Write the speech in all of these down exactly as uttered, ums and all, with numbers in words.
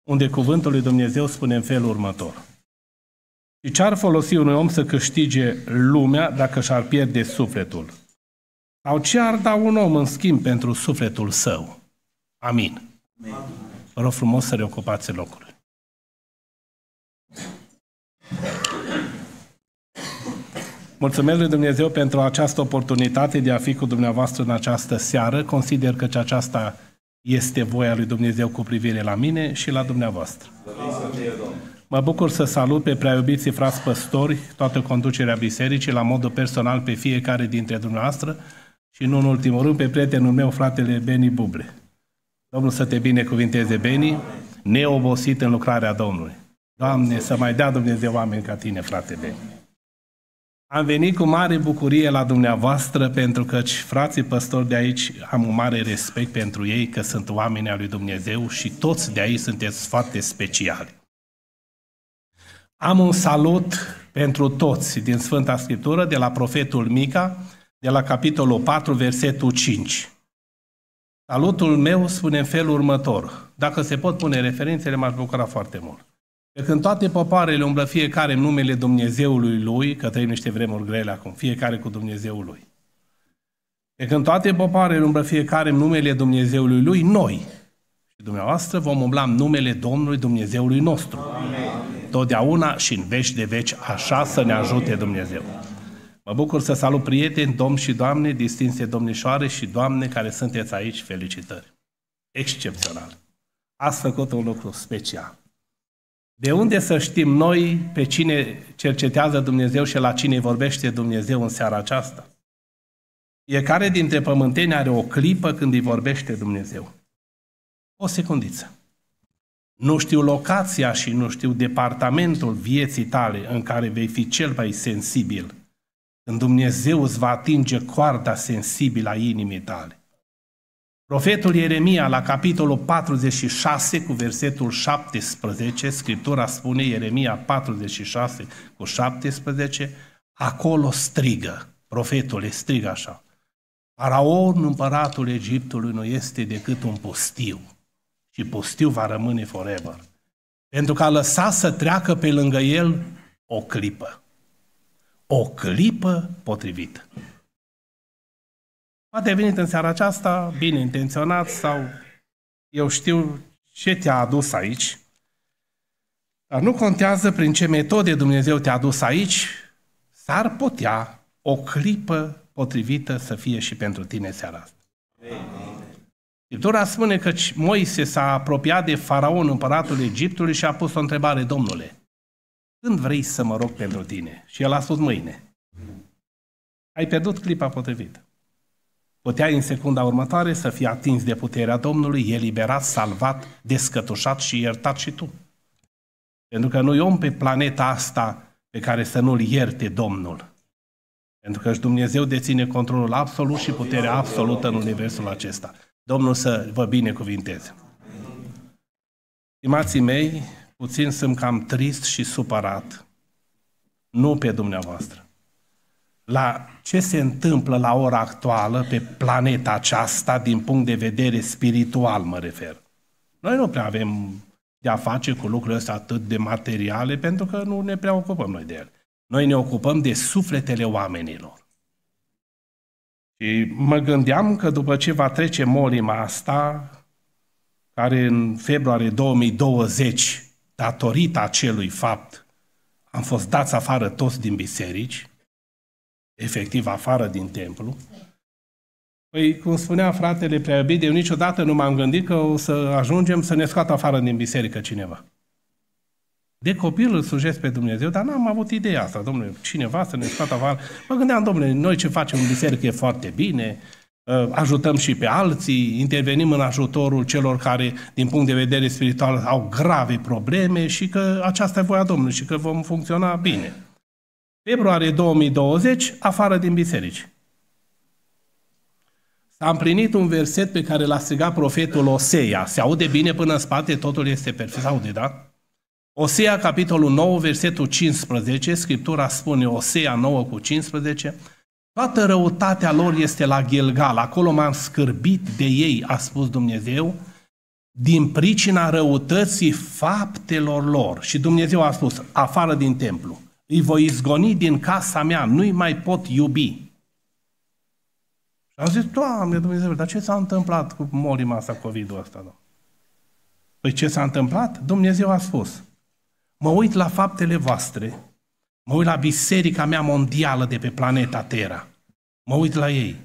unde cuvântul lui Dumnezeu spune în felul următor. Și ce-ar folosi unui om să câștige lumea dacă și-ar pierde sufletul? Sau ce ar da un om în schimb pentru sufletul său? Amin. Amin. Vă rog frumos să reocupați locurile. Mulțumesc lui Dumnezeu pentru această oportunitate de a fi cu dumneavoastră în această seară. Consider că aceasta este voia lui Dumnezeu cu privire la mine și la dumneavoastră. Mă bucur să salut pe prea-iubiții frați păstori, toată conducerea bisericii, la modul personal pe fiecare dintre dumneavoastră și nu în ultimul rând pe prietenul meu, fratele Beni Buble. Domnul să te binecuvinteze, Beni, neobosit în lucrarea Domnului. Doamne, să mai dea Dumnezeu oameni ca tine, frate Beni. Am venit cu mare bucurie la dumneavoastră pentru că frații păstori de aici am un mare respect pentru ei, că sunt oameni al lui Dumnezeu și toți de aici sunteți foarte speciali. Am un salut pentru toți din Sfânta Scriptură, de la profetul Mica, de la capitolul patru, versetul cinci. Salutul meu spune în felul următor. Dacă se pot pune referințele, m-aș bucura foarte mult. Pe când toate popoarele umblă fiecare în numele Dumnezeului lui, că trăim niște vremuri grele acum, fiecare cu Dumnezeul lui. Pe când toate popoarele umblă fiecare în numele Dumnezeului lui, noi și dumneavoastră vom umbla în numele Domnului Dumnezeului nostru. Amin. Totdeauna și în veci de veci, așa să ne ajute Dumnezeu. Mă bucur să salut prieteni, domni și doamne, distinse domnișoare și doamne care sunteți aici, felicitări. Excepțional. Ați făcut un lucru special. De unde să știm noi pe cine cercetează Dumnezeu și la cine vorbește Dumnezeu în seara aceasta? Fiecare dintre pământeni are o clipă când îi vorbește Dumnezeu. O secundiță. Nu știu locația și nu știu departamentul vieții tale în care vei fi cel mai sensibil, când Dumnezeu îți va atinge coarda sensibilă a inimii tale. Profetul Ieremia, la capitolul patruzeci și șase, cu versetul șaptesprezece, Scriptura spune, Ieremia patruzeci și șase, cu șaptesprezece, acolo strigă, profetul strigă așa, Faraon, împăratul Egiptului, nu este decât un pustiu și pustiu va rămâne forever, pentru că a lăsat să treacă pe lângă el o clipă, o clipă potrivită. Poate ai venit în seara aceasta bine intenționat sau eu știu ce te-a adus aici, dar nu contează prin ce metode Dumnezeu te-a adus aici, s-ar putea o clipă potrivită să fie și pentru tine seara asta. Scriptura spune că Moise s-a apropiat de Faraon, împăratul Egiptului, și a pus o întrebare, Domnule, când vrei să mă rog pentru tine? Și el a spus mâine. Ai pierdut clipa potrivită. Puteai în secunda următoare să fii atins de puterea Domnului, eliberat, salvat, descătușat și iertat și tu. Pentru că nu e om pe planeta asta pe care să nu-L ierte Domnul. Pentru că și Dumnezeu deține controlul absolut și puterea absolută în universul acesta. Domnul să vă binecuvinteze. Stimații mei, puțin sunt cam trist și supărat. Nu pe dumneavoastră. La ce se întâmplă la ora actuală pe planeta aceasta din punct de vedere spiritual, mă refer. Noi nu prea avem de-a face cu lucrurile astea atât de materiale, pentru că nu ne prea ocupăm noi de ele. Noi ne ocupăm de sufletele oamenilor. Și mă gândeam că după ce va trece molima asta, care în februarie două mii douăzeci, datorită acelui fapt, am fost dați afară toți din biserici, efectiv afară din templu. Păi, cum spunea fratele preaiubit, eu niciodată nu m-am gândit că o să ajungem să ne scoată afară din biserică cineva. De copil îl slujesc pe Dumnezeu, dar n-am avut ideea asta, domnule, cineva să ne scoată afară. Mă gândeam, domnule, noi ce facem în biserică e foarte bine, ajutăm și pe alții, intervenim în ajutorul celor care, din punct de vedere spiritual, au grave probleme și că aceasta e voia Domnului și că vom funcționa bine. Februarie două mii douăzeci, afară din biserici. S-a împlinit un verset pe care l-a strigat profetul Osea. Se aude bine până în spate, totul este perfect. Se aude, da? Osea, capitolul nouă, versetul cincisprezece, Scriptura spune, Osea nouă cu cincisprezece, toată răutatea lor este la Gilgal, acolo m-am scârbit de ei, a spus Dumnezeu, din pricina răutății faptelor lor. Și Dumnezeu a spus, afară din templu, îi voi izgoni din casa mea, nu-i mai pot iubi. Și am zis, Doamne Dumnezeu, dar ce s-a întâmplat cu molima asta, COVID-ul ăsta? Da? Păi ce s-a întâmplat? Dumnezeu a spus, mă uit la faptele voastre, mă uit la biserica mea mondială de pe planeta Terra, mă uit la ei.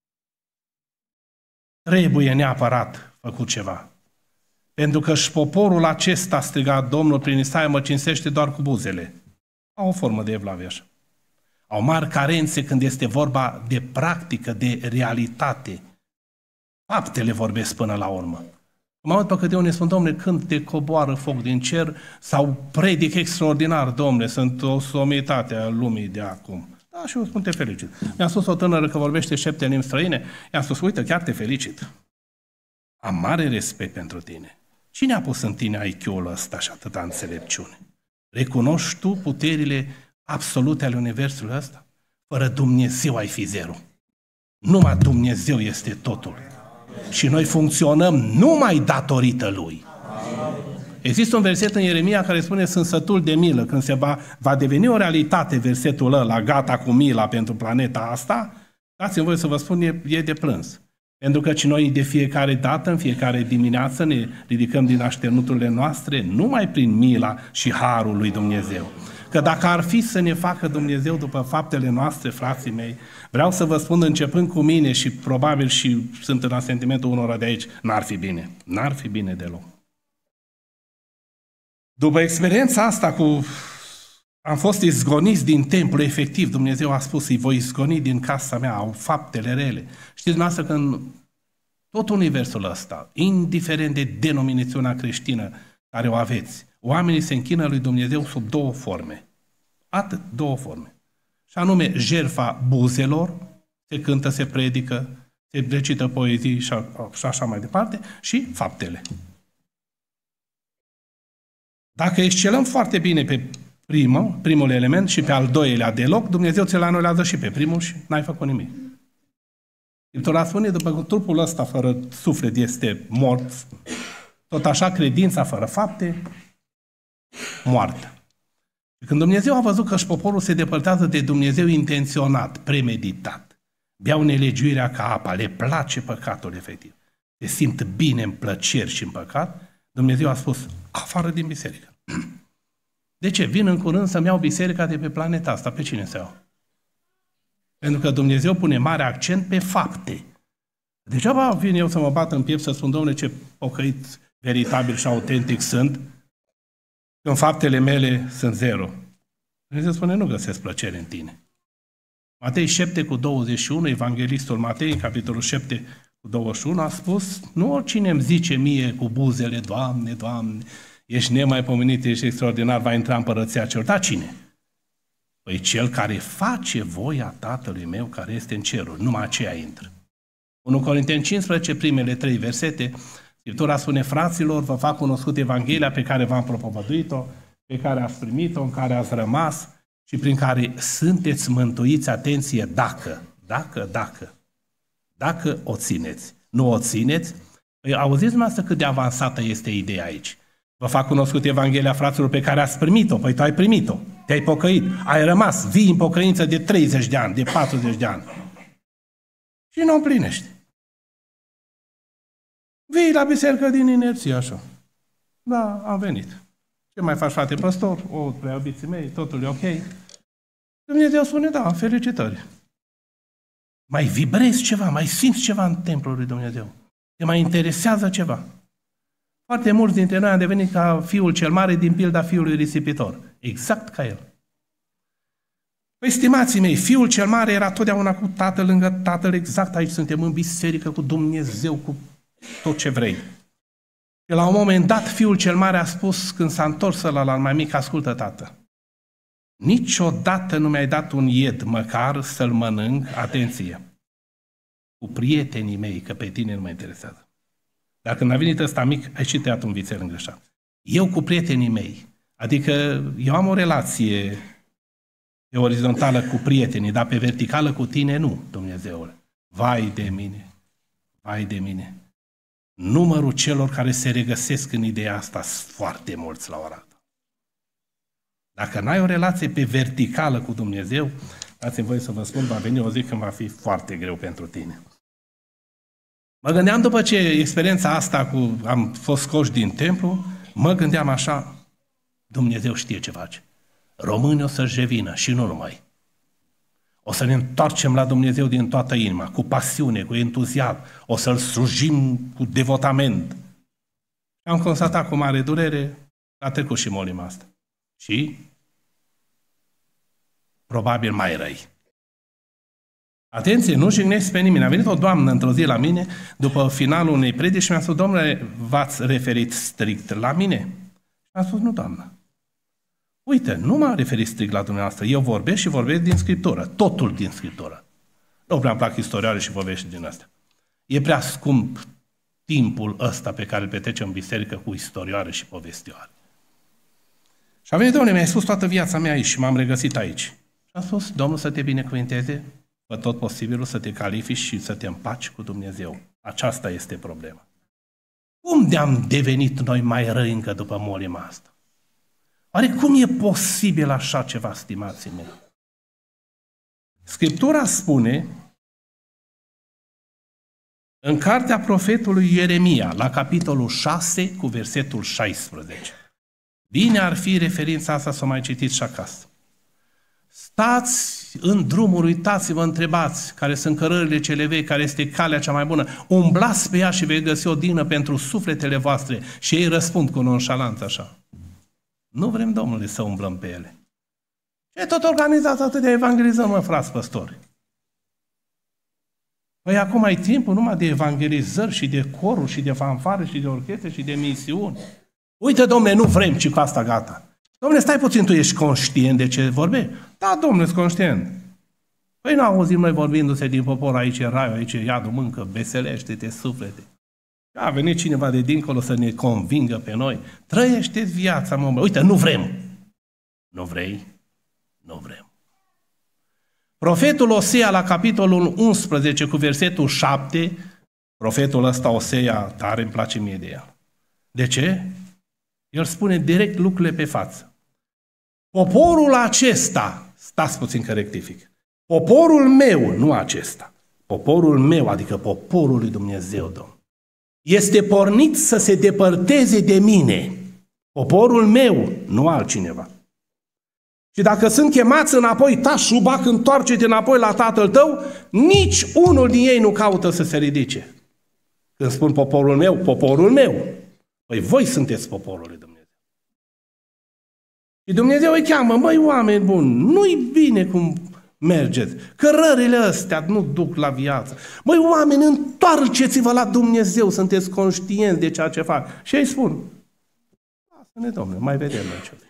Trebuie neapărat făcut ceva. Pentru că și poporul acesta, a strigat Domnul prin Isaia, mă cinstește doar cu buzele. Au o formă de evlavie așa. Au mari carențe când este vorba de practică, de realitate. Faptele vorbesc până la urmă. Mă aud pe câte unii spun, Domnule, când te coboară foc din cer sau predic extraordinar, Domnule, sunt o somitate a lumii de acum. Da, și eu spun, te felicit. Mi-a spus o tânără că vorbește șapte limbi străine, i-am spus, uite, chiar te felicit. Am mare respect pentru tine. Cine a pus în tine I Q-ul ăsta și atâta înțelepciune? Recunoști tu puterile absolute ale universului ăsta? Fără Dumnezeu ai fi zero. Numai Dumnezeu este totul. Și noi funcționăm numai datorită Lui. Există un verset în Ieremia care spune, sunt sătul de milă. Când se va, va deveni o realitate versetul ăla, gata cu mila pentru planeta asta, dați-mi voi să vă spun, e, e de plâns. Pentru că noi de fiecare dată, în fiecare dimineață, ne ridicăm din așternuturile noastre numai prin mila și harul lui Dumnezeu. Că dacă ar fi să ne facă Dumnezeu după faptele noastre, frații mei, vreau să vă spun, începând cu mine și probabil și sunt în asentimentul unora de aici, n-ar fi bine. N-ar fi bine deloc. După experiența asta cu... Am fost izgoniți din templu, efectiv, Dumnezeu a spus, îi voi izgoni din casa mea, au faptele rele. Știți dumneavoastră că în tot universul ăsta, indiferent de denominațiunea creștină care o aveți, oamenii se închină lui Dumnezeu sub două forme. Atât, două forme. Și anume, jertfa buzelor, se cântă, se predică, se recită poezii și, și așa mai departe, și faptele. Dacă excelăm foarte bine pe primul, primul element și pe al doilea deloc, Dumnezeu ți-l anulează și pe primul și n-ai făcut nimic. Scriptura spune, după că trupul ăsta fără suflet este mort, tot așa credința fără fapte, moartă. Și când Dumnezeu a văzut că și poporul se depărtează de Dumnezeu intenționat, premeditat, beau nelegiuirea ca apa, le place păcatul efectiv, se simt bine în plăceri și în păcat, Dumnezeu a spus, afară din biserică. De ce? Vin în curând să-mi iau biserica de pe planeta asta. Pe cine să iau? Pentru că Dumnezeu pune mare accent pe fapte. Degeaba vin eu să mă bat în piept să spun, Domnule, ce pocăit veritabil și autentic sunt, când faptele mele sunt zero. Dumnezeu spune, nu găsesc plăcere în tine. Matei șapte cu douăzeci și unu, evanghelistul Matei, capitolul șapte cu douăzeci și unu, a spus, nu oricine îmi zice mie cu buzele, Doamne, Doamne, ești nemaipomenit, ești extraordinar, va intra în împărăția celor. Da, cine? Păi cel care face voia Tatălui meu care este în ceruri, numai aceea intră. unu Corinteni cincisprezece, primele trei versete, Scriptura spune, fraților, vă fac cunoscut Evanghelia pe care v-am propovăduit-o, pe care ați primit-o, în care ați rămas și prin care sunteți mântuiți, atenție, dacă, dacă, dacă, dacă o țineți. Nu o țineți? Păi auziți dumneavoastră cât de avansată este ideea aici. Vă fac cunoscut Evanghelia, fraților, pe care ați primit-o. Păi tu ai primit-o, te-ai pocăit, ai rămas, vii în pocăință de treizeci de ani, de patruzeci de ani. Și nu o împlinești. Vii la biserică din inerție, așa. Da, am venit. Ce mai faci, frate păstor? O, prea iubiții mei, totul e ok. Dumnezeu spune, da, felicitări. Mai vibrezi ceva, mai simți ceva în templul lui Dumnezeu. Te mai interesează ceva. Foarte mulți dintre noi am devenit ca fiul cel mare din pilda fiului risipitor. Exact ca el. Păi, stimații mei, fiul cel mare era totdeauna cu tatăl, lângă tatăl, exact aici suntem în biserică, cu Dumnezeu, cu tot ce vrei. Și la un moment dat, fiul cel mare a spus, când s-a întors la la mai mic, ascultă, tată, niciodată nu mi-ai dat un ied, măcar să-l mănânc, atenție, cu prietenii mei, că pe tine nu mă interesează. Dar când a venit ăsta mic, ai și tăiat un vițel îngreșat. Eu cu prietenii mei, adică eu am o relație pe orizontală cu prietenii, dar pe verticală cu tine nu, Dumnezeule. Vai de mine, vai de mine. numărul celor care se regăsesc în ideea asta sunt foarte mulți la ora asta. Dacă n-ai o relație pe verticală cu Dumnezeu, dați-mi voie să vă spun, va veni o zi când va fi foarte greu pentru tine. Mă gândeam după ce experiența asta cu am fost scoși din templu, mă gândeam așa, Dumnezeu știe ce face. Românii o să-și revină și nu numai. O să ne întoarcem la Dumnezeu din toată inima, cu pasiune, cu entuziasm, o să-L slujim cu devotament. Am constatat cu mare durere, a trecut și molima asta. Și probabil mai răi. Atenție, nu jignesc pe nimeni. A venit o doamnă într-o zi la mine, după finalul unei predici și mi-a spus, domnule, v-ați referit strict la mine? Și am spus, nu, doamnă. Uite, nu m-am referit strict la dumneavoastră. Eu vorbesc și vorbesc din Scriptură. Totul din Scriptură. Nu prea îmi plac istorioare și povești din astea. E prea scump timpul ăsta pe care îl petrecem în biserică cu istorioare și povestioare. Și a venit, domnule, mi-ai spus toată viața mea aici și m-am regăsit aici. Și am spus, Domnul să te binecuvinteze, fă tot posibilul să te califici și să te împaci cu Dumnezeu. Aceasta este problema. Cum de-am devenit noi mai răi încă după molima asta? Oare cum e posibil așa ceva, stimații mei? Scriptura spune în cartea profetului Ieremia, la capitolul șase, cu versetul șaisprezece. Bine ar fi referința asta să o mai citiți și acasă. Stați în drumuri, uitați-vă, întrebați care sunt cărările cele vechi, care este calea cea mai bună. Umblați pe ea și vei găsi o dină pentru sufletele voastre. Și ei răspund cu nonșalanță așa. Nu vrem, Domnule, să umblăm pe ele. Ce tot organizat atât de evangelizăm, mă, frați păstori? Păi acum ai timpul numai de evangelizări și de coruri și de fanfare și de orchestre și de misiuni. Uite, Domnule, nu vrem, ci cu asta gata. Domnule, stai puțin, tu ești conștient de ce vorbești? Da, Domnule, sunt conștient. Păi nu auzim noi vorbindu-se din popor, aici e raiul, aici e iadul, mâncă, veselește-te, suflete. A venit cineva de dincolo să ne convingă pe noi. Trăiește-ți viața, mă. Uite, nu vrem. Nu vrei? Nu vrem. Profetul Osea, la capitolul unsprezece, cu versetul șapte, profetul ăsta Osea, tare îmi place mie de el. De ce? El spune direct lucrurile pe față. Poporul acesta, stați puțin că rectific, poporul meu, nu acesta, poporul meu, adică poporul lui Dumnezeu, Domn, este pornit să se depărteze de mine. Poporul meu, nu altcineva. Și dacă sunt chemați înapoi, taci, șubac, întoarce-te înapoi la tatăl tău, nici unul din ei nu caută să se ridice. Când spun poporul meu, poporul meu, păi voi sunteți poporul lui Dumnezeu. Și Dumnezeu îi cheamă, măi, oameni buni, nu-i bine cum mergeți, că rările astea nu duc la viață. Măi, oameni, întoarceți-vă la Dumnezeu, sunteți conștienți de ceea ce fac. Și ei spun, lasă-ne, Domnule, mai vedem noi ce.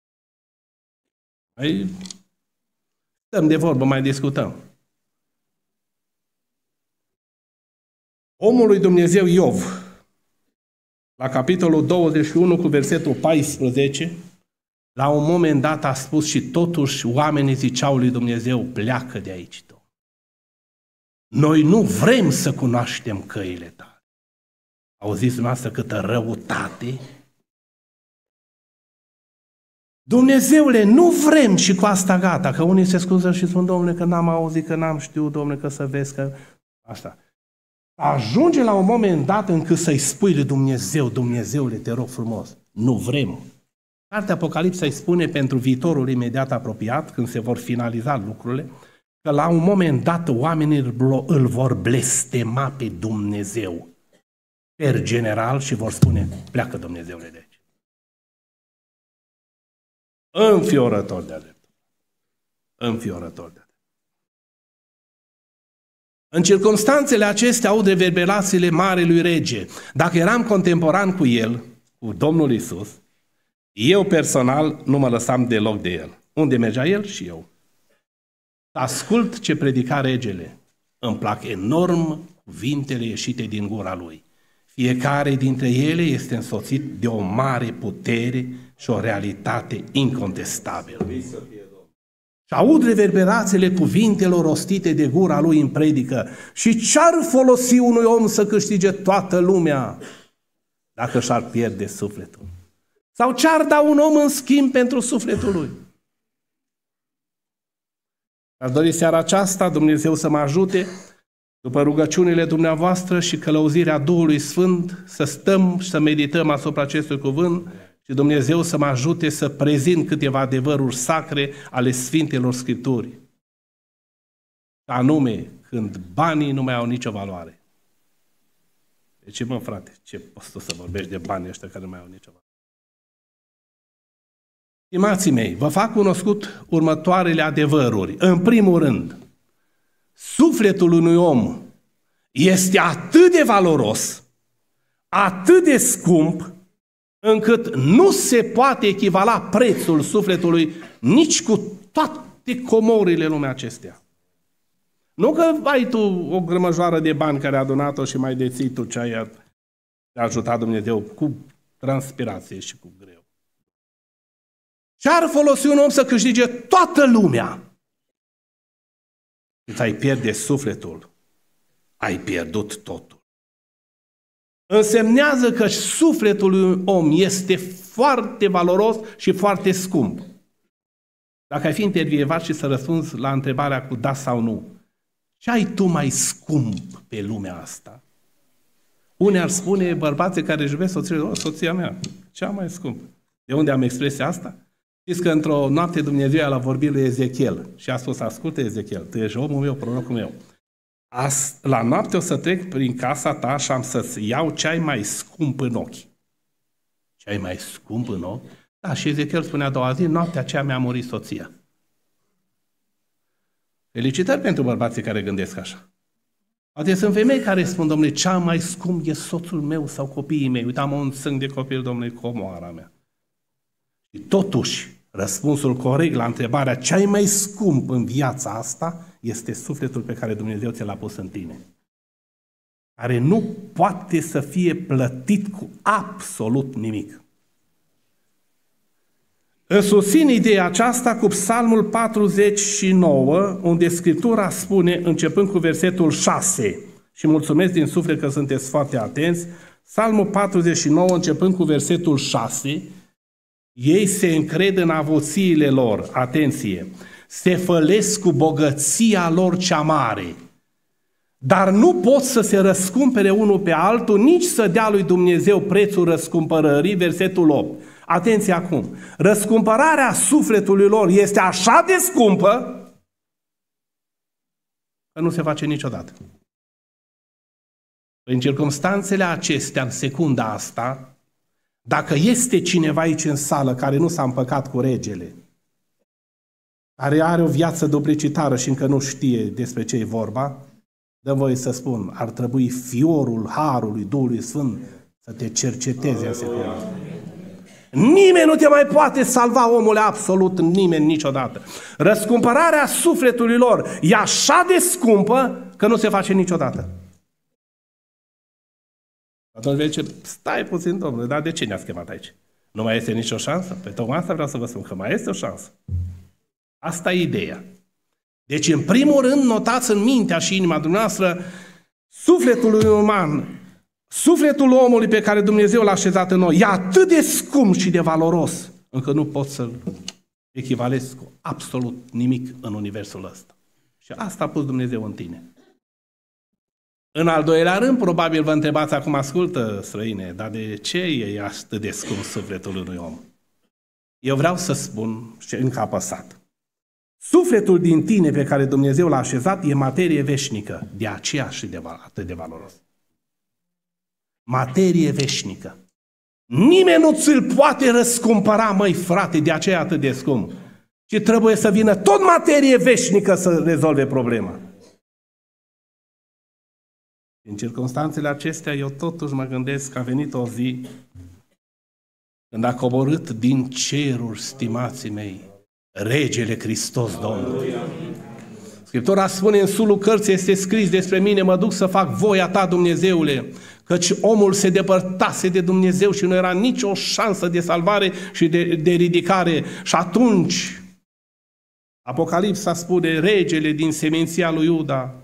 Mai stăm de vorbă, mai discutăm. Omul lui Dumnezeu Iov, la capitolul douăzeci și unu cu versetul paisprezece, la un moment dat a spus și totuși oamenii ziceau lui Dumnezeu, pleacă de aici, Domnule. Noi nu vrem să cunoaștem căile tale. Auziți dumneavoastră câtă răutate? Dumnezeule, nu vrem și cu asta gata, că unii se scuză și spun, Domnule, că n-am auzit, că n-am știut, Domnule, că să vezi că... Asta. Ajunge la un moment dat încât să-i spui lui Dumnezeu, Dumnezeule, te rog frumos, nu vrem. Cartea Apocalipsa îi spune pentru viitorul imediat apropiat, când se vor finaliza lucrurile, că la un moment dat oamenii îl vor blestema pe Dumnezeu per general și vor spune, pleacă Dumnezeule de aici. Înfiorător de-a drept. Înfiorător de-a drept. În circumstanțele acestea aud reverberațiile Marelui Rege. Dacă eram contemporan cu el, cu Domnul Iisus, eu personal nu mă lăsam deloc de el. Unde mergea el și eu. Ascult ce predica regele. Îmi plac enorm cuvintele ieșite din gura lui. Fiecare dintre ele este însoțit de o mare putere și o realitate incontestabilă. și aud reverberațiile cuvintelor rostite de gura lui în predică. Și ce-ar folosi unui om să câștige toată lumea dacă și-ar pierde sufletul? Sau ce-ar da un om în schimb pentru sufletul lui? Aș dori seara aceasta Dumnezeu să mă ajute, după rugăciunile dumneavoastră și călăuzirea Duhului Sfânt, să stăm și să medităm asupra acestui cuvânt și Dumnezeu să mă ajute să prezint câteva adevăruri sacre ale Sfintelor Scripturi. Anume, când banii nu mai au nicio valoare. Deci, mă, frate, ce poți tu să vorbești de banii ăștia care nu mai au nicio valoare? Stimații mei, vă fac cunoscut următoarele adevăruri. În primul rând, sufletul unui om este atât de valoros, atât de scump, încât nu se poate echivala prețul sufletului nici cu toate comorile lumea acestea. Nu că ai tu o grămăjoară de bani care a adunat-o și mai deții tu ce ai ajutat Dumnezeu cu transpirație și cu greu. Ce-ar folosi un om să câștige toată lumea? Îți ai pierde sufletul, ai pierdut totul. Însemnează că sufletul unui om este foarte valoros și foarte scump. Dacă ai fi intervievat și să răspunzi la întrebarea cu da sau nu, ce ai tu mai scump pe lumea asta? Unii ar spune, bărbații care își iubesc soția, oh, soția mea, cea mai scump. De unde am expresia asta? Știți că într-o noapte Dumnezeu a vorbit lui Ezechiel și a spus, ascultă Ezechiel, tu ești omul meu, prorocul meu. As, la noapte o să trec prin casa ta și am să-ți iau ce-ai mai scump în ochi. Ce-ai mai scump în ochi? Da, și Ezechiel spunea a doua zi, noaptea aceea mi-a murit soția. Felicitări pentru bărbații care gândesc așa. Poate sunt femei care spun, domnule, cea mai scump e soțul meu sau copiii mei. Uite, am un sân de copil, domnule, comoara mea. Și totuși, răspunsul corect la întrebarea cea mai scump în viața asta este sufletul pe care Dumnezeu ți l-a pus în tine. Care nu poate să fie plătit cu absolut nimic. Îți susțin ideea aceasta cu Psalmul patruzeci și nouă, unde Scriptura spune, începând cu versetul șase, și mulțumesc din suflet că sunteți foarte atenți, Psalmul patruzeci și nouă, începând cu versetul șase, ei se încred în avuțiile lor, atenție, se fălesc cu bogăția lor cea mare, dar nu pot să se răscumpere unul pe altul, nici să dea lui Dumnezeu prețul răscumpărării, versetul opt. Atenție acum, răscumpărarea sufletului lor este așa de scumpă că nu se face niciodată. În circumstanțele acestea, în secunda asta, dacă este cineva aici în sală care nu s-a împăcat cu regele, care are o viață duplicitară și încă nu știe despre ce e vorba, dă-mi voie să spun, ar trebui fiorul Harului Duhului Sfânt să te cerceteze în secunda. Nimeni nu te mai poate salva, omule, absolut nimeni niciodată. Răscumpărarea sufletului lor e așa de scumpă că nu se face niciodată. Atunci vei zice, stai puțin, domnule, dar de ce ne-ați chemat aici? Nu mai este nicio șansă? Pe tocmai asta vreau să vă spun, că mai este o șansă. Asta e ideea. Deci, în primul rând, notați în mintea și inima dumneavoastră sufletul lui uman, sufletul omului pe care Dumnezeu l-a așezat în noi, e atât de scump și de valoros, încât nu pot să-l echivalez cu absolut nimic în universul ăsta. Și asta a pus Dumnezeu în tine. În al doilea rând, probabil vă întrebați acum, ascultă, străine, dar de ce e atât de scump sufletul unui om? Eu vreau să spun, și încă apăsat, sufletul din tine pe care Dumnezeu l-a așezat e materie veșnică, de aceea și de atât de valoros. Materie veșnică. Nimeni nu ți-l poate răscumpăra, măi frate, de aceea atât de scump. Și trebuie să vină tot materie veșnică să rezolve problema. În circunstanțele acestea, eu totuși mă gândesc că a venit o zi când a coborât din ceruri, stimații mei, Regele Hristos Domnul. Scriptura spune în sulul cărții, este scris despre mine, mă duc să fac voia ta, Dumnezeule, căci omul se depărtase de Dumnezeu și nu era nicio șansă de salvare și de, de ridicare. Și atunci Apocalipsa spune, regele din seminția lui Iuda,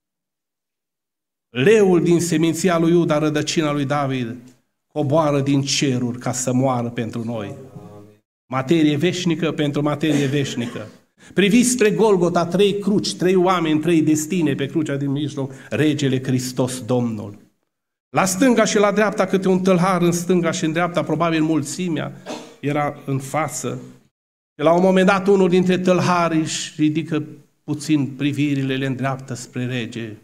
leul din seminția lui Iuda, rădăcina lui David, coboară din ceruri ca să moară pentru noi. Materie veșnică pentru materie veșnică. Priviți spre Golgota, trei cruci, trei oameni, trei destine pe crucea din mijloc, regele Hristos Domnul. La stânga și la dreapta câte un tâlhar, în stânga și în dreapta, probabil mulțimea era în față. Și la un moment dat unul dintre tâlhari își ridică puțin privirile, le îndreaptă spre rege.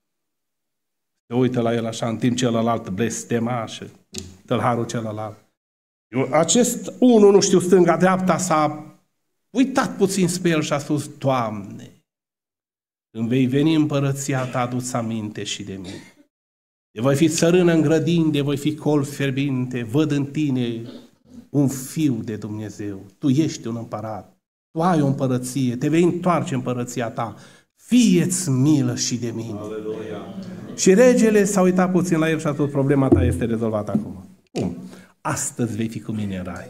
Se uită la el așa, în timp celălalt blestema și tâlharul celălalt. Acest unul, nu știu, stânga-dreapta, s-a uitat puțin spre el și a spus, Doamne, când vei veni împărăția ta, adu-ți aminte și de mine. De voi fi țărână în grădini, de voi fi col fierbinte, văd în tine un fiu de Dumnezeu. Tu ești un împărat, tu ai o împărăție, te vei întoarce împărăția ta. Fie-ți milă și de mine. Aleluia. Și regele s-a uitat puțin la el și a spus, problema ta este rezolvată acum. Cum? Astăzi vei fi cu mine în rai.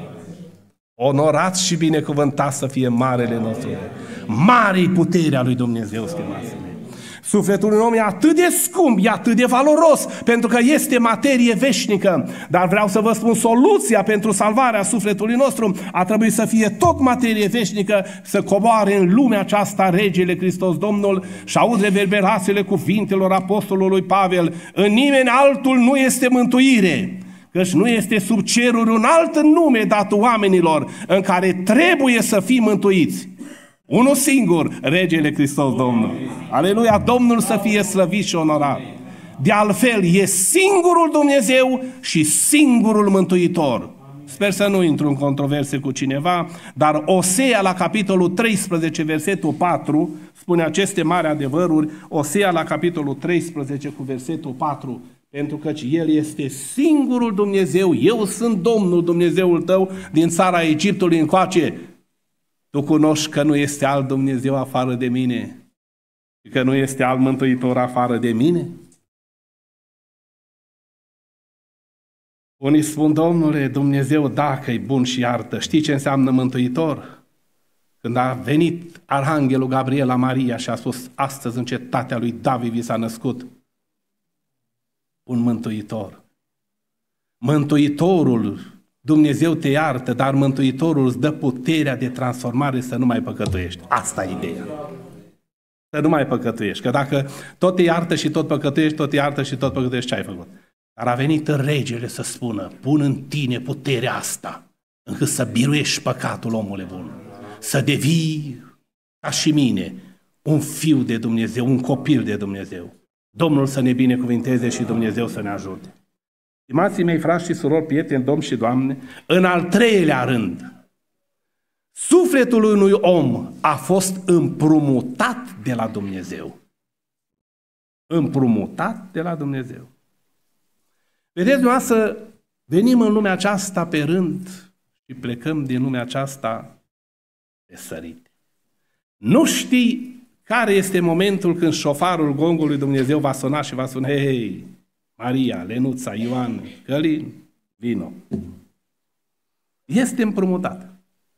Onorat și binecuvântat să fie marele nostru. Mare-i puterea lui Dumnezeu, stimați mei. Sufletul unui om e atât de scump, e atât de valoros, pentru că este materie veșnică. Dar vreau să vă spun, soluția pentru salvarea sufletului nostru a trebuit să fie tot materie veșnică, să coboare în lumea aceasta regele Hristos Domnul și auzi reverberațiile cuvintelor apostolului Pavel. În nimeni altul nu este mântuire, căci nu este sub ceruri un alt nume dat oamenilor în care trebuie să fim mântuiți. Unul singur, regele Hristos Domnul. Aleluia, Domnul să fie slăvit și onorat. De altfel, e singurul Dumnezeu și singurul Mântuitor. Sper să nu intru în controverse cu cineva, dar Osea la capitolul treisprezece, versetul patru, spune aceste mari adevăruri. Osea la capitolul treisprezece cu versetul patru, pentru că El este singurul Dumnezeu, eu sunt Domnul Dumnezeul tău din țara Egiptului încoace. Tu cunoști că nu este alt Dumnezeu afară de mine și că nu este alt Mântuitor afară de mine? Unii spun, Domnule, Dumnezeu dacă e bun și iartă, știi ce înseamnă Mântuitor? Când a venit Arhanghelul Gabriel la Maria și a spus, astăzi în cetatea lui David vi s-a născut un Mântuitor. Mântuitorul, Dumnezeu te iartă, dar Mântuitorul îți dă puterea de transformare să nu mai păcătuiești. Asta e ideea. Să nu mai păcătuiești. Că dacă tot te iartă și tot păcătuiești, tot te iartă și tot păcătuiești, ce ai făcut? Dar a venit regele să spună, pun în tine puterea asta, încât să biruiești păcatul, omule bun. Să devii, ca și mine, un fiu de Dumnezeu, un copil de Dumnezeu. Domnul să ne binecuvinteze și Dumnezeu să ne ajute. Stimații mei, frați și surori, prieteni, domni și doamne, în al treilea rând, sufletul unui om a fost împrumutat de la Dumnezeu. Împrumutat de la Dumnezeu. Vedeți, dumneavoastră, venim în lumea aceasta pe rând și plecăm din lumea aceasta pe sărite. Nu știi care este momentul când șofarul gongului Dumnezeu va suna și va spune, hei, Maria, Lenuța, Ioan, Călin, vino. Este împrumutat.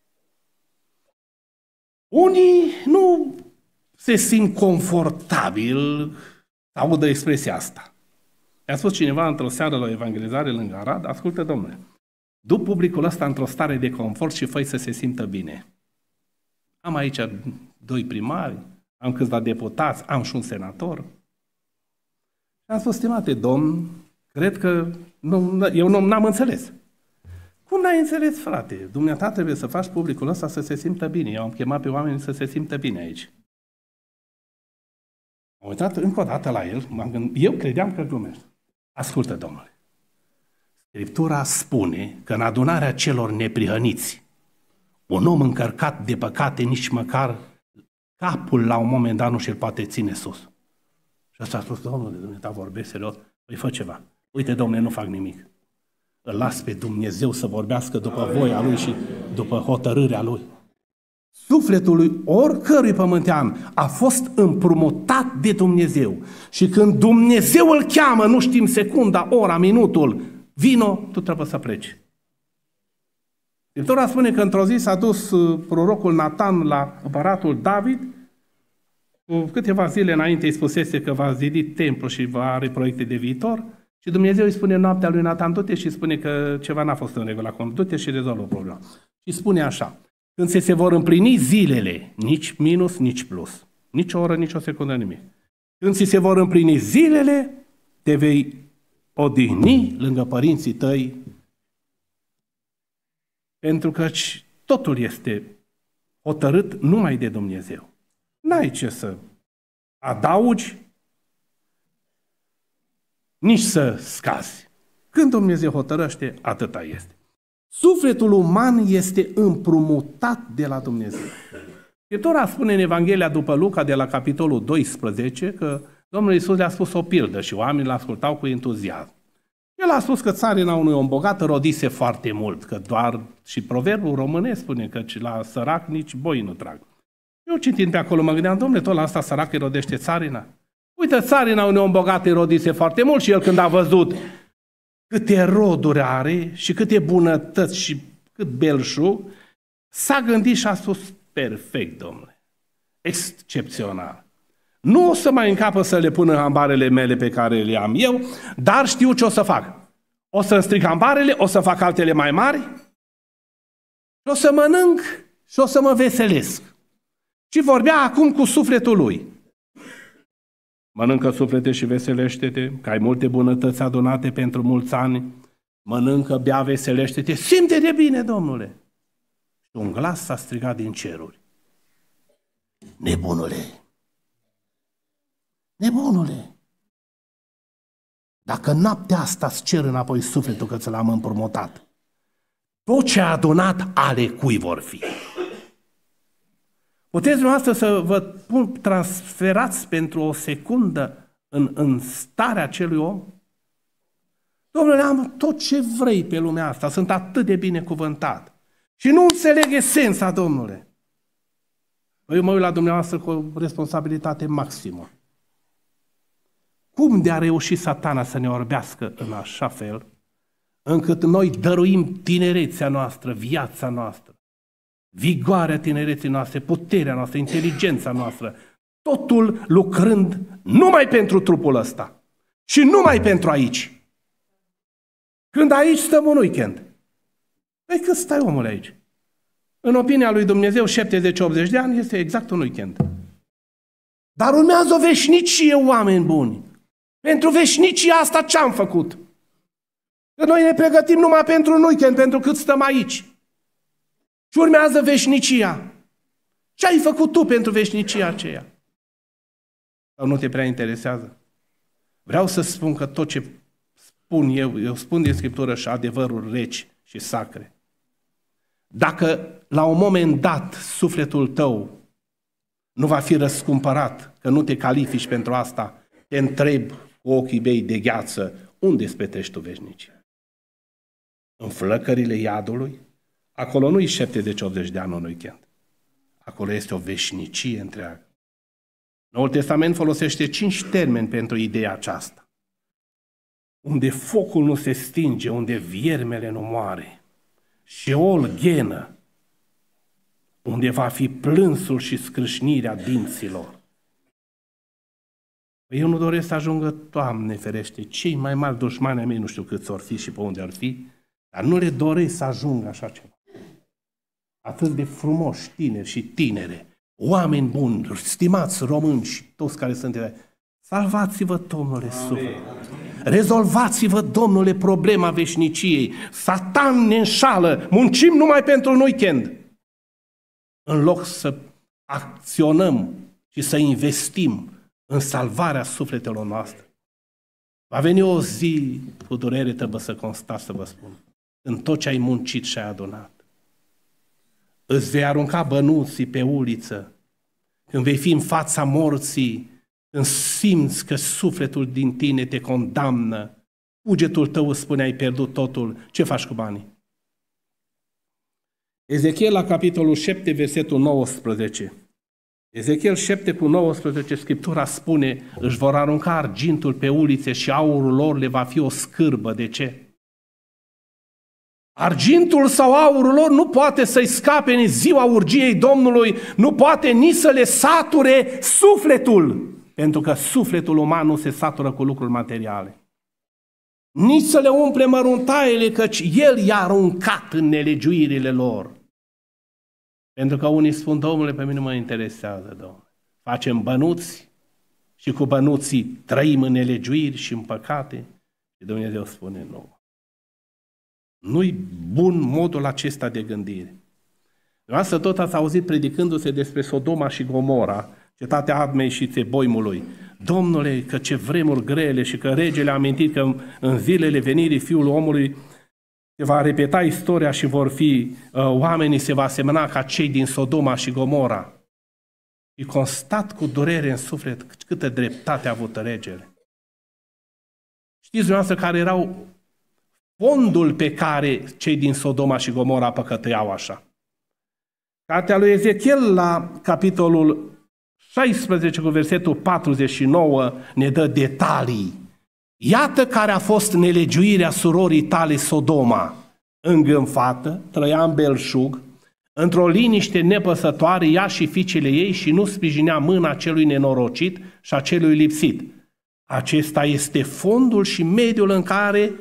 Unii nu se simt confortabil să audă expresia asta. Mi-a spus cineva într-o seară la o evangelizare lângă Arad, ascultă, domnule, du publicul ăsta într-o stare de confort și fă-i să se simtă bine. Am aici doi primari, am câțiva deputați, am și un senator. Am spus, stimate domn, cred că nu, eu nu n-am înțeles. Cum n-ai înțeles, frate? Dumneata trebuie să faci publicul ăsta să se simtă bine. Eu am chemat pe oameni să se simtă bine aici. Am uitat încă o dată la el, m-am gândit, eu credeam că glumește. Ascultă, domnule, Scriptura spune că în adunarea celor neprihăniți, un om încărcat de păcate nici măcar capul la un moment dat nu și-l poate ține sus. Și ăsta a spus, domnule, dumneata vorbește serios, păi fă ceva. Uite, domnule, nu fac nimic. Îl las pe Dumnezeu să vorbească după voia Lui și după hotărârea Lui. Sufletul lui oricărui pământean a fost împrumutat de Dumnezeu. Și când Dumnezeu îl cheamă, nu știm secunda, ora, minutul, vino, tu trebuie să pleci. Scriptura spune că într-o zi s-a dus prorocul Natan la împăratul David, cu câteva zile înainte îi spusese că va zidi templu și va are proiecte de viitor, și Dumnezeu îi spune noaptea lui Natan, du-te și spune că ceva n-a fost în regulă acum, du-te și rezolvă problema. Și spune așa: când se, se vor împlini zilele, nici minus, nici plus, nici o oră, nici o secundă, nimic. Când ți se vor împlini zilele, te vei odihni lângă părinții tăi, pentru că totul este hotărât numai de Dumnezeu. N-ai ce să adaugi, nici să scazi. Când Dumnezeu hotărăște, atâta este. Sufletul uman este împrumutat de la Dumnezeu. Scriptura spune în Evanghelia după Luca, de la capitolul doisprezece, că Domnul Iisus le-a spus o pildă și oamenii l-ascultau cu entuziasm. El a spus că țarina unui om bogat rodise foarte mult, că doar, și proverbul românesc spune că la sărac nici boi nu trag. Eu citind pe acolo mă gândeam, domnule, tot la asta sărac îi rodește țarina? Uite, țarina unui om bogat îi rodise foarte mult și el când a văzut câte roduri are și câte bunătăți și cât belșug, s-a gândit și a spus, perfect, domnule, excepțional. Nu o să mai încapă să le pun în hambarele mele pe care le am eu, dar știu ce o să fac. O să-mi stric hambarele, o să fac altele mai mari și o să mănânc și o să mă veselesc. Și vorbea acum cu sufletul lui. Mănâncă, suflete, și veselește-te, că ai multe bunătăți adunate pentru mulți ani. Mănâncă, bea, veselește-te, simte de bine, domnule. Și un glas s-a strigat din ceruri. Nebunule! Nebunule! Dacă noaptea asta îți cer înapoi sufletul că ți l-am împrumutat, tot ce a adunat ale cui vor fi? Puteți dumneavoastră să vă transferați pentru o secundă în, în starea acelui om? Domnule, am tot ce vrei pe lumea asta, sunt atât de binecuvântat. Și nu înțeleg esența, domnule. Eu mă uit la dumneavoastră cu o responsabilitate maximă. Cum de a reușit Satana să ne orbească în așa fel, încât noi dăruim tinerețea noastră, viața noastră, vigoarea tinereții noastre, puterea noastră, inteligența noastră, totul lucrând numai pentru trupul ăsta și numai pentru aici. Când aici stăm un weekend, păi cât stai omul aici? În opinia lui Dumnezeu, șaptezeci optzeci de ani este exact un weekend. Dar urmează o veșnicie, oameni buni. Pentru veșnicia asta ce-am făcut? Că noi ne pregătim numai pentru un weekend, pentru cât stăm aici. Și urmează veșnicia. Ce ai făcut tu pentru veșnicia aceea? Sau nu te prea interesează? Vreau să spun că tot ce spun eu, eu spun din Scriptură și adevăruri reci și sacre. Dacă la un moment dat sufletul tău nu va fi răscumpărat, că nu te califici pentru asta, te întreb cu ochii mei de gheață, unde îți petești tu veșnicia? În flăcările iadului? Acolo nu-i șaptezeci optzeci de ani în weekend. Acolo este o veșnicie întreagă. Noul Testament folosește cinci termeni pentru ideea aceasta. Unde focul nu se stinge, unde viermele nu moare, Șeol, ghenă, unde va fi plânsul și scrâșnirea dinților. Eu nu doresc să ajungă, Doamne ferește, cei mai mari dușmani ai mei, nu știu câți or fi și pe unde ar fi, dar nu le doresc să ajungă așa ceva. Atât de frumoși tineri și tinere, oameni buni, stimați români și toți care sunt, salvați-vă, Domnule, suflet. Rezolvați-vă, Domnule, problema veșniciei. Satan ne înșală, muncim numai pentru un weekend. În loc să acționăm și să investim în salvarea sufletelor noastre. Va veni o zi, cu durere trebuie să constați, să vă spun, în tot ce ai muncit și ai adunat. Îți vei arunca bănuții pe uliță, când vei fi în fața morții, când simți că sufletul din tine te condamnă, cugetul tău îți spune ai pierdut totul, ce faci cu banii? Ezechiel la capitolul șapte, versetul nouăsprezece. Ezechiel șapte cu nouăsprezece, Scriptura spune, își vor arunca argintul pe ulițe și aurul lor le va fi o scârbă. De ce? Argintul sau aurul lor nu poate să-i scape în ziua urgiei Domnului, nu poate nici să le sature sufletul, pentru că sufletul uman nu se satură cu lucruri materiale. Nici să le umple măruntaiele, căci El i-a aruncat în nelegiuirile lor. Pentru că unii spun, Domnule, pe mine mă interesează, Domnule. Facem bănuți și cu bănuții trăim în nelegiuiri și în păcate. Și Dumnezeu spune, nu. Nu-i bun modul acesta de gândire. Dumneavoastră tot ați auzit predicându-se despre Sodoma și Gomora, cetatea Admei și Țeboimului. Domnule, că ce vremuri grele și că regele a amintit că în zilele venirii Fiului Omului se va repeta istoria și vor fi, uh, oamenii se va asemăna ca cei din Sodoma și Gomora. Și constat cu durere în suflet câtă dreptate a avut regele. Știți dumneavoastră care erau fondul pe care cei din Sodoma și Gomora păcătuiau așa? Cartea lui Ezechiel la capitolul șaisprezece cu versetul patruzeci și nouă ne dă detalii. Iată care a fost nelegiuirea surorii tale Sodoma. Îngânfată, trăia în belșug, într-o liniște nepăsătoare, ea și fiicele ei, și nu sprijinea mâna celui nenorocit și a celui lipsit. Acesta este fondul și mediul în care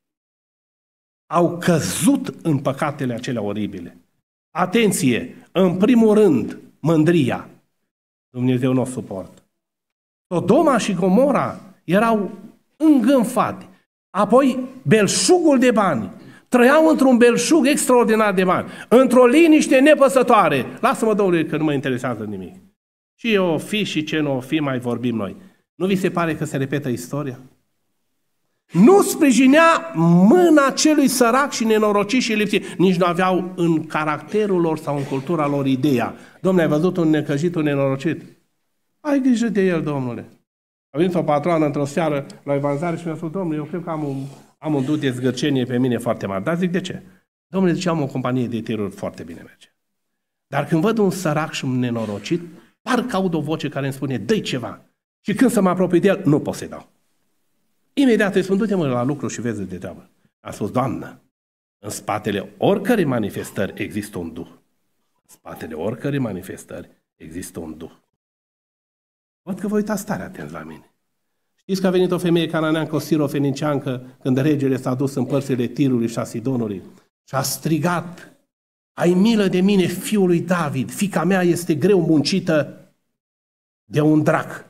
au căzut în păcatele acelea oribile. Atenție! În primul rând, mândria. Dumnezeu nu o suportă. Sodoma și Gomora erau îngânfate. Apoi, belșugul de bani. Trăiau într-un belșug extraordinar de bani. Într-o liniște nepăsătoare. Lasă-mă, Domnule, că nu mă interesează nimic. Ce o fi și ce nu o fi, mai vorbim noi. Nu vi se pare că se repetă istoria? Nu sprijinea mâna celui sărac și nenorocit și lipsit. Nici nu aveau în caracterul lor sau în cultura lor ideea. Dom'le, ai văzut un necăjit, un nenorocit? Ai grijă de el, Domnule. A venit o patroană într-o seară la evanzare și mi-a spus, Domnule, eu cred că am un, am un duc de zgârcenie pe mine foarte mare. Dar zic, de ce? Domnule, zice, am o companie de tiruri, foarte bine merge. Dar când văd un sărac și un nenorocit, parcă aud o voce care îmi spune, dă-i ceva. Și când să mă apropii de el, nu pot să-i dau. Imediat îi spun, du-te mă la lucru și vezi de treabă. A spus, Doamnă, în spatele oricărei manifestări există un duh. În spatele oricărei manifestări există un duh. Văd că vă uitați tare atenți la mine. Știți că a venit o femeie cananeancă, o sirofeniciancă, când regele s-a dus în părțile Tirului și a Sidonului și a strigat, ai milă de mine, fiul lui David, fiica mea este greu muncită de un drac.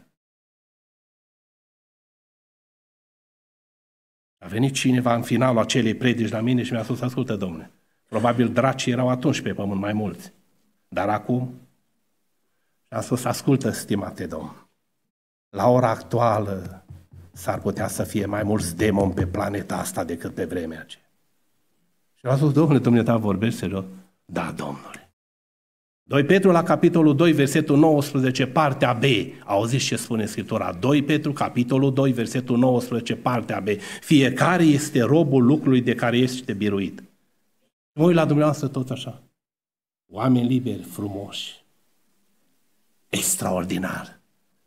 A venit cineva în finalul acelei predici la mine și mi-a spus, ascultă, Domnule, probabil dracii erau atunci pe pământ mai mulți, dar acum, și a spus, ascultă, stimate Domn, la ora actuală s-ar putea să fie mai mulți demoni pe planeta asta decât pe vremea aceea. Și a spus, Domnule, Dumnezeu vorbești serios? Da, Domnule. doi Petru la capitolul doi, versetul nouăsprezece, partea B. Auziți ce spune Scriptura? doi Petru, capitolul doi, versetul nouăsprezece, partea B. Fiecare este robul lucrului de care este biruit. Mă uit la dumneavoastră tot așa. Oameni liberi, frumoși. Extraordinar.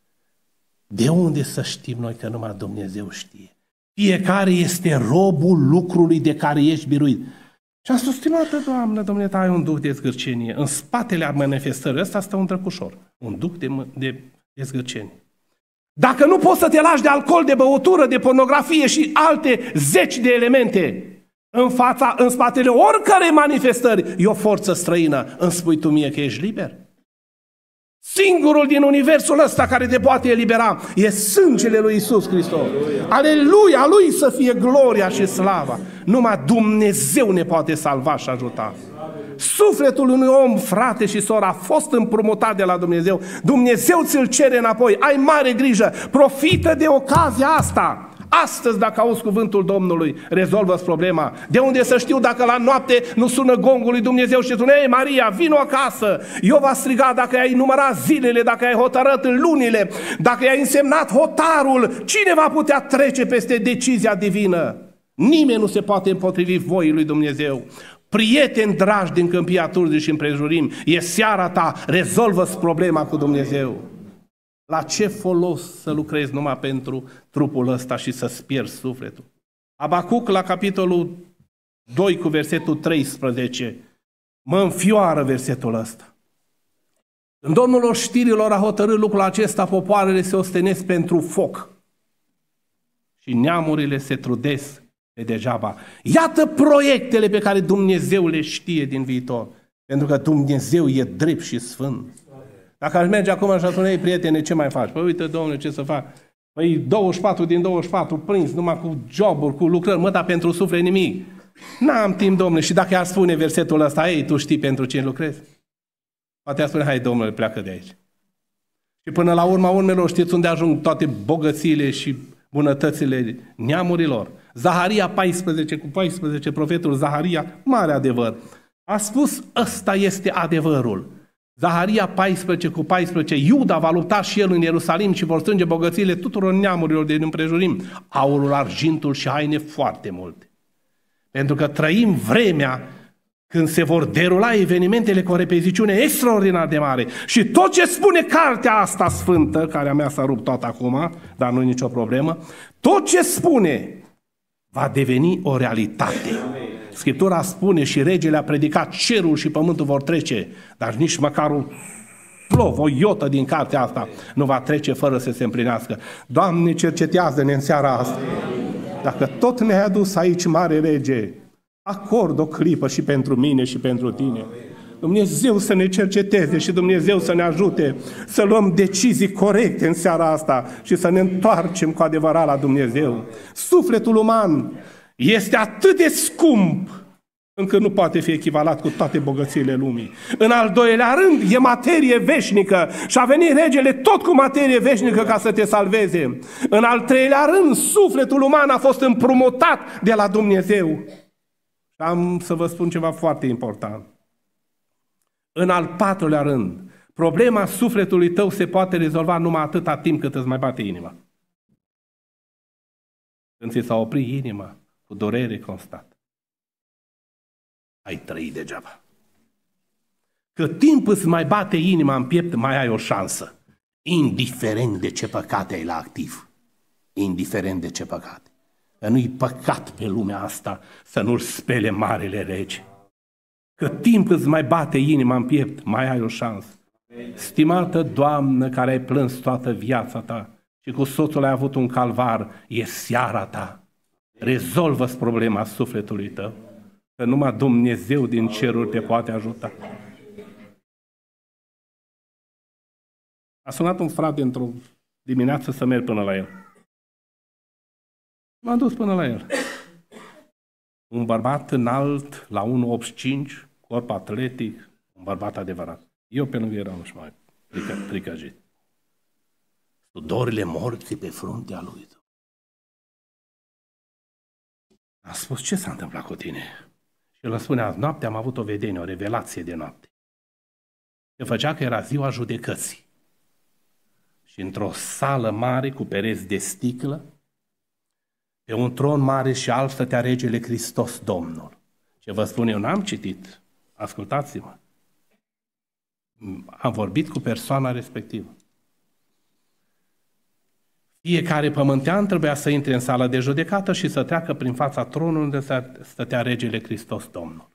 De unde să știm noi că numai Dumnezeu știe? Fiecare este robul lucrului de care ești biruit. Și am spus, stimată Doamnă, Domnule, ai un duh de zgârcenie. În spatele manifestării ăsta stă un drăcușor. Un duh de, de, de zgârcenie. Dacă nu poți să te lași de alcool, de băutură, de pornografie și alte zeci de elemente, în fața, în spatele oricărei manifestări, e o forță străină. Îmi spui tu mie că ești liber? Singurul din universul ăsta care te poate elibera e sângele lui Iisus Hristos. Aleluia! Lui să fie gloria și slava. Numai Dumnezeu ne poate salva și ajuta. Sufletul unui om, frate și soră, a fost împrumutat de la Dumnezeu. Dumnezeu ți-l cere înapoi. Ai mare grijă. Profită de ocazia asta. Astăzi, dacă auzi cuvântul Domnului, rezolvă-ți problema. De unde să știu dacă la noapte nu sună gongul lui Dumnezeu și spune, ei, Maria, vino acasă. Eu v-a strigat dacă ai numărat zilele, dacă ai hotărât lunile, dacă ai însemnat hotarul. Cine va putea trece peste decizia divină? Nimeni nu se poate împotrivi voii lui Dumnezeu. Prieteni dragi din Câmpia Turzii și împrejurim, e seara ta, rezolvă-ți problema cu Dumnezeu. La ce folos să lucrezi numai pentru trupul ăsta și să-ți pierzi sufletul? Abacuc, la capitolul doi cu versetul treisprezece. Mă înfioară versetul ăsta. Când Domnul oștirilor a hotărât lucrul acesta, popoarele se ostenesc pentru foc și neamurile se trudesc pe degeaba. Iată proiectele pe care Dumnezeu le știe din viitor, pentru că Dumnezeu e drept și sfânt. Dacă aș merge acum și spune, ei, prietene, ce mai faci? Păi uite, Domnule, ce să fac? Păi douăzeci și patru din douăzeci și patru prins numai cu joburi, cu lucrări, mă, dar pentru suflet nimic. N-am timp, Domnule, și dacă ar spune versetul ăsta, ei, tu știi pentru cine lucrezi? Poate ar spune, hai, Domnule, pleacă de aici. Și până la urma urmelor, știți unde ajung toate bogățiile și bunătățile neamurilor? Zaharia paisprezece cu paisprezece, profetul Zaharia, mare adevăr, a spus, ăsta este adevărul. Zaharia paisprezece cu paisprezece, Iuda va lupta și el în Ierusalim și vor strânge bogățiile tuturor neamurilor din împrejurim, aurul, argintul și haine foarte multe. Pentru că trăim vremea când se vor derula evenimentele cu o repeziciune extraordinar de mare. Și tot ce spune cartea asta sfântă, care a mea s-a rupt toată acum, dar nu e nicio problemă, tot ce spune va deveni o realitate. Scriptura spune și regele a predicat, cerul și pământul vor trece, dar nici măcar un plov, o iotă din cartea asta nu va trece fără să se împlinească. Doamne, cercetează-ne în seara asta. Dacă tot ne-ai adus aici, mare rege, acord o clipă și pentru mine și pentru tine. Dumnezeu să ne cerceteze și Dumnezeu să ne ajute să luăm decizii corecte în seara asta și să ne întoarcem cu adevărat la Dumnezeu. Sufletul uman este atât de scump încât nu poate fi echivalat cu toate bogățiile lumii. În al doilea rând, e materie veșnică și a venit regele tot cu materie veșnică ca să te salveze. În al treilea rând, sufletul uman a fost împrumutat de la Dumnezeu. Și am să vă spun ceva foarte important. În al patrulea rând, problema sufletului tău se poate rezolva numai atâta timp cât îți mai bate inima. Când ți s-a oprit inima cu durere constată, ai trăit degeaba. Cât timp îți mai bate inima în piept, mai ai o șansă. Indiferent de ce păcate ai la activ. Indiferent de ce păcate. Că nu-i păcat pe lumea asta să nu-l spele marele rege. Cât timp îți mai bate inima în piept, mai ai o șansă. Stimată Doamnă, care ai plâns toată viața ta și cu soțul ai avut un calvar, e seara ta. Rezolvă-ți problema sufletului tău, că numai Dumnezeu din ceruri te poate ajuta. A sunat un frate într-o dimineață să merg până la el. M-am dus până la el. Un bărbat înalt, la unu optzeci și cinci, corp atletic, un bărbat adevărat. Eu pe lângă eram și mai pricăjit. Sudorile morții pe fruntea lui. A spus, ce s-a întâmplat cu tine? Și el îmi spune, azi noapte am avut o vedenie, o revelație de noapte. Se făcea că era ziua judecății. Și într-o sală mare cu pereți de sticlă, pe un tron mare și alb stătea regele Hristos Domnul. Ce vă spun eu, n-am citit. Ascultați-mă. Am vorbit cu persoana respectivă. Fiecare pământean trebuia să intre în sala de judecată și să treacă prin fața tronului unde stătea regele Hristos Domnul.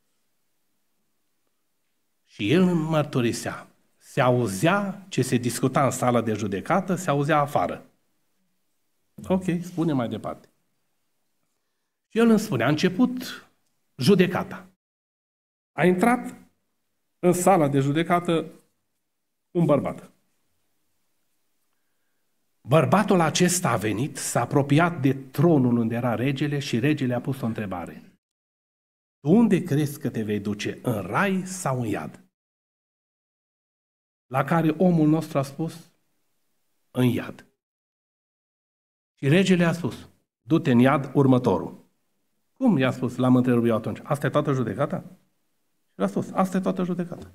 Și el mărturisea. Se auzea ce se discuta în sala de judecată, se auzea afară. Ok, spune mai departe. Și el îmi spune, a început judecata. A intrat în sala de judecată un bărbat. Bărbatul acesta a venit, s-a apropiat de tronul unde era regele și regele a pus o întrebare. Tu unde crezi că te vei duce, în rai sau în iad? La care omul nostru a spus, în iad. Și regele a spus, du-te în iad următorul. Cum i-a spus? L-am întrerupt eu atunci. Asta e toată judecata? Și a spus, asta e toată judecata.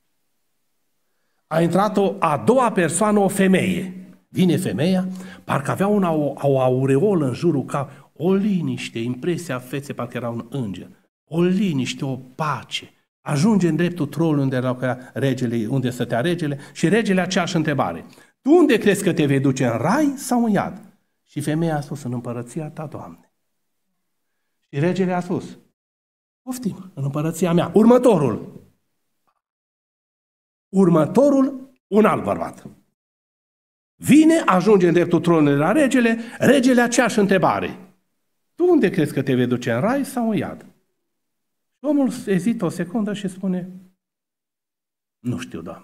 A intrat o a doua persoană, o femeie. Vine femeia, parcă avea una, o, o aureolă în jurul cap, o liniște, impresia feței, parcă era un înger. O liniște, o pace. Ajunge în dreptul tronului unde era regele, unde stătea regele și regele aceeași întrebare. Tu unde crezi că te vei duce, în rai sau în iad? Și femeia a spus, în împărăția ta, Doamne. Și regele a spus, Poftim, în împărăția mea. Următorul. Următorul, un alt bărbat. Vine, ajunge în dreptul tronului la regele, regele aceeași întrebare. Tu unde crezi că te vei duce, în rai sau în iad? Și omul ezită o secundă și spune, nu știu, Doamne.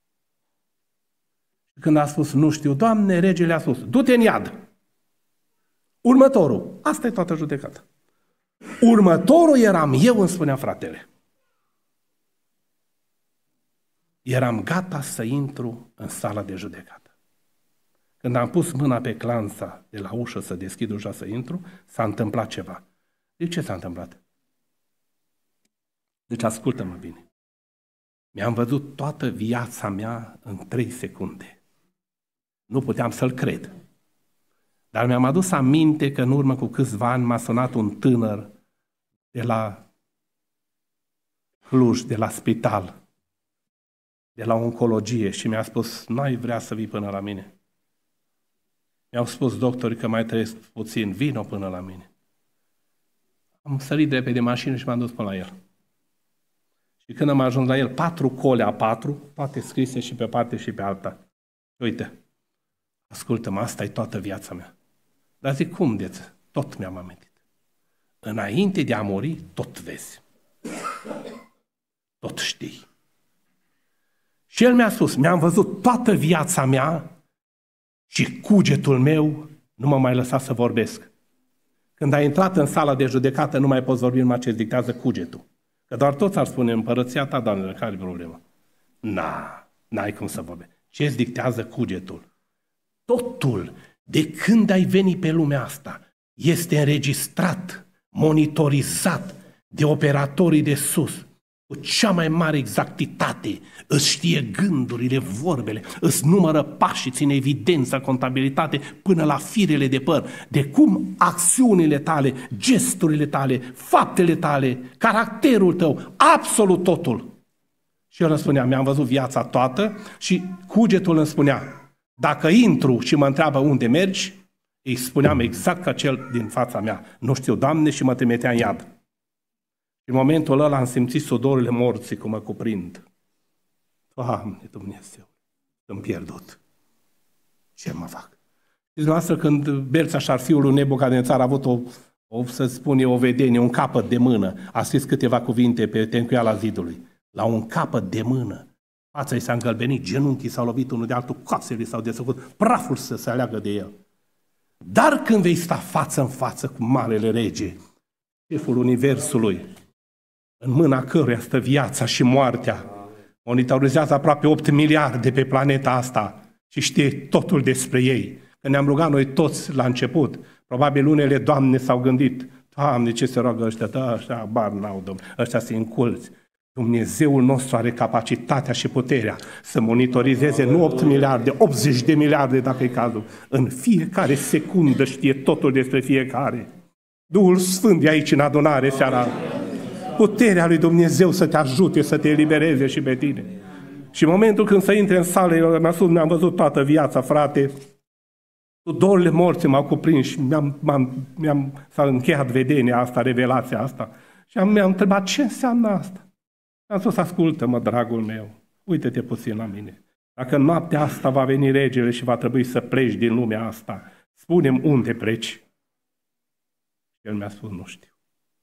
Și când a spus, nu știu, Doamne, regele a spus, du-te în iad. Următorul, asta e toată judecata. Următorul eram eu, îmi spunea fratele. Eram gata să intru în sala de judecată. Când am pus mâna pe clanța de la ușă să deschid ușa să intru, s-a întâmplat ceva. De ce s-a întâmplat? Deci ascultă-mă bine. Mi-am văzut toată viața mea în trei secunde. Nu puteam să-l cred. Dar mi-am adus aminte că în urmă cu câțiva ani m-a sunat un tânăr de la Cluj, de la spital, de la oncologie și mi-a spus, n-ai vrea să vii până la mine. Mi-au spus doctorii că mai trăiesc puțin, vino până la mine. Am sărit de repede mașină și m-am dus până la el. Și când am ajuns la el, patru cole a patru, toate scrise și pe parte și pe alta. Uite, ascultă-mă, asta e toată viața mea. Dar zic, cum de tot mi-am amintit. Înainte de a muri, tot vezi. Tot știi. Și el mi-a spus, mi-am văzut toată viața mea și cugetul meu nu mă mai lăsa să vorbesc. Când ai intrat în sala de judecată, nu mai poți vorbi, numai ce îți dictează cugetul. Că doar toți ar spune, împărăția ta, Doamne, care e problema? Na, n-ai cum să vorbești. Ce îți dictează cugetul? Totul, de când ai venit pe lumea asta, este înregistrat, monitorizat de operatorii de sus, cu cea mai mare exactitate, îți știe gândurile, vorbele, îți numără pașii, ține evidența, contabilitate, până la firele de păr, de cum acțiunile tale, gesturile tale, faptele tale, caracterul tău, absolut totul. Și eu îmi spunea, mi-am văzut viața toată și cugetul îmi spunea, dacă intru și mă întreabă unde mergi, îi spuneam exact ca cel din fața mea, nu știu, Doamne, și mă trimitea în iad. În momentul ăla am simțit sudorile morții cum mă cuprind. Doamne Dumnezeu, sunt pierdut. Ce mă fac? Și dumneavoastră când Belțașar, fiul lui Nebucadnețar, a avut o, o, să spun eu, o vedenie, un capăt de mână, a scris câteva cuvinte pe tencuiala zidului. La un capăt de mână, fața i s-a îngălbenit, genunchii s-au lovit unul de altul, coasele s-au desfăcut, praful să se aleagă de el. Dar când vei sta față în față cu marele rege, șeful universului, în mâna căruia stă viața și moartea, monitorizează aproape opt miliarde pe planeta asta și știe totul despre ei. Când ne-am rugat noi toți la început, probabil unele doamne s-au gândit, Doamne, ce se roagă ăștia? Da, ăștia bar n-au, Domnule, ăștia se înculți. Dumnezeul nostru are capacitatea și puterea să monitorizeze nu opt miliarde, optzeci de miliarde dacă e cazul. În fiecare secundă știe totul despre fiecare. Duhul Sfânt e aici în adunare seara. Puterea lui Dumnezeu să te ajute, să te elibereze și pe tine. Și în momentul când să intre în sală, eu mi-am spus, mi-am văzut toată viața, frate, sudorile morții m-au cuprins și mi-am, m-am, mi-am, s-a încheiat vedenia asta, revelația asta. Și am, mi-am întrebat, ce înseamnă asta? Am spus, ascultă-mă, dragul meu, uite-te puțin la mine. Dacă noaptea asta va veni regele și va trebui să pleci din lumea asta, spune-mi unde pleci. El mi-a spus, nu știu.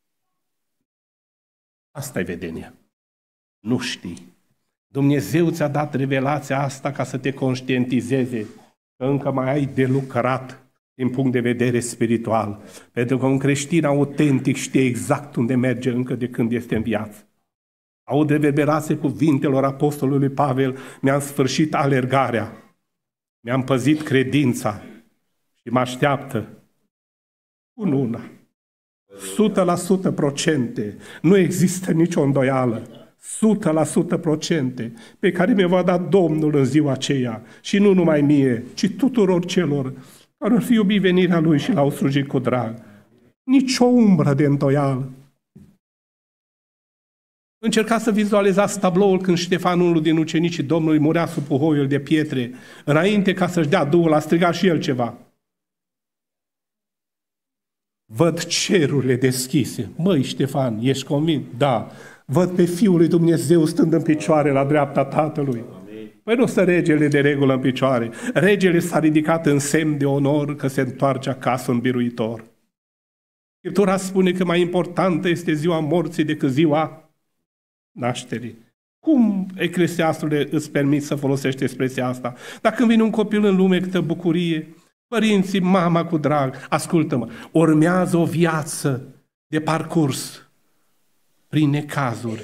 Asta e vedenia. Nu știi. Dumnezeu ți-a dat revelația asta ca să te conștientizeze că încă mai ai de lucrat din punct de vedere spiritual. Pentru că un creștin autentic știe exact unde merge încă de când este în viață. Aud reverberație cuvintelor apostolului Pavel, mi-am sfârșit alergarea, mi-am păzit credința și mă așteaptă un una. Sută la sută procente, nu există nicio îndoială, sută la sută procente pe care mi-o va da Domnul în ziua aceea și nu numai mie, ci tuturor celor care ar fi iubit venirea Lui și l-au slujit cu drag. Nici o umbră de îndoială. Încercați să vizualizați tabloul când Ștefan, unul din ucenicii Domnului, murea sub puhoiul de pietre, înainte ca să-și dea Duhul, a strigat și el ceva. Văd cerurile deschise. Măi, Ștefan, ești convins? Da. Văd pe Fiul lui Dumnezeu stând în picioare la dreapta Tatălui. Păi nu stă regele de regulă în picioare. Regele s-a ridicat în semn de onor că se întoarce acasă în biruitor. Scriptura spune că mai importantă este ziua morții decât ziua nașterii. Cum, Eclesiastule, îți permiți să folosești expresia asta? Dacă când vine un copil în lume, câtă bucurie, părinții, mama cu drag, ascultă-mă, urmează o viață de parcurs prin necazuri,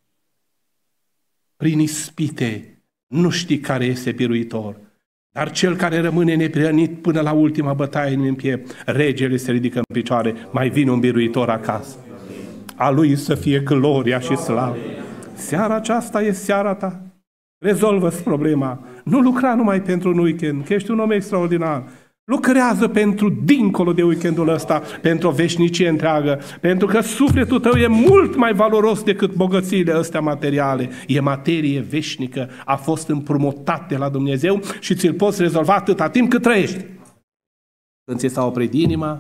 prin ispite. Nu știi care este biruitor, dar cel care rămâne neprihănit până la ultima bătaie în piept, regele se ridică în picioare, mai vine un biruitor acasă. A lui să fie gloria și slavă. Seara aceasta e seara ta. Rezolvă-ți problema. Nu lucra numai pentru un weekend, că ești un om extraordinar. Lucrează pentru dincolo de weekendul ăsta, pentru o veșnicie întreagă, pentru că sufletul tău e mult mai valoros decât bogățiile astea materiale. E materie veșnică, a fost împrumutat de la Dumnezeu și ți-l poți rezolva atâta timp cât trăiești. Când ți s-a oprit inima,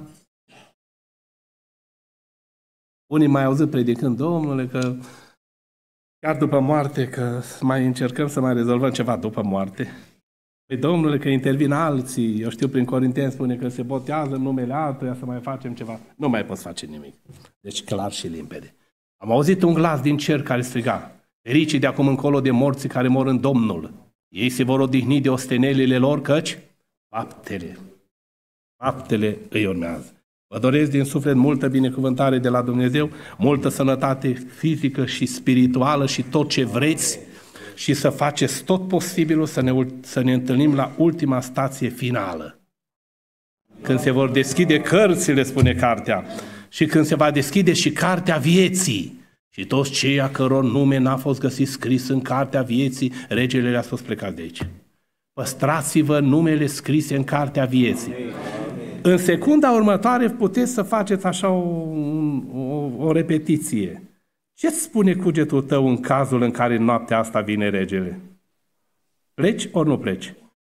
unii mai auzit predicând, Domnule, că chiar după moarte, că mai încercăm să mai rezolvăm ceva după moarte. Păi, Domnule, că intervin alții, eu știu, prin Corinteni spune că se botează în numele altuia să mai facem ceva. Nu mai poți face nimic. Deci clar și limpede. Am auzit un glas din cer care striga, fericii de acum încolo de morții care mor în Domnul. Ei se vor odihni de ostenelile lor, căci faptele, faptele îi urmează. Vă doresc din suflet multă binecuvântare de la Dumnezeu, multă sănătate fizică și spirituală și tot ce vreți, și să faceți tot posibilul să ne, să ne întâlnim la ultima stație finală. Când se vor deschide cărțile, spune cartea, și când se va deschide și cartea vieții, și toți cei a căror nume n-a fost găsit scris în cartea vieții, regele le-a spus plecați de aici. Păstrați-vă numele scrise în cartea vieții. În secunda următoare puteți să faceți așa o, o, o repetiție. Ce-ți spune cugetul tău în cazul în care noaptea asta vine regele? Pleci ori nu pleci?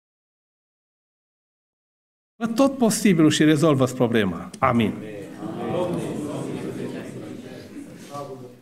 Fă tot posibilul și rezolvă-ți problema. Amin. Amin.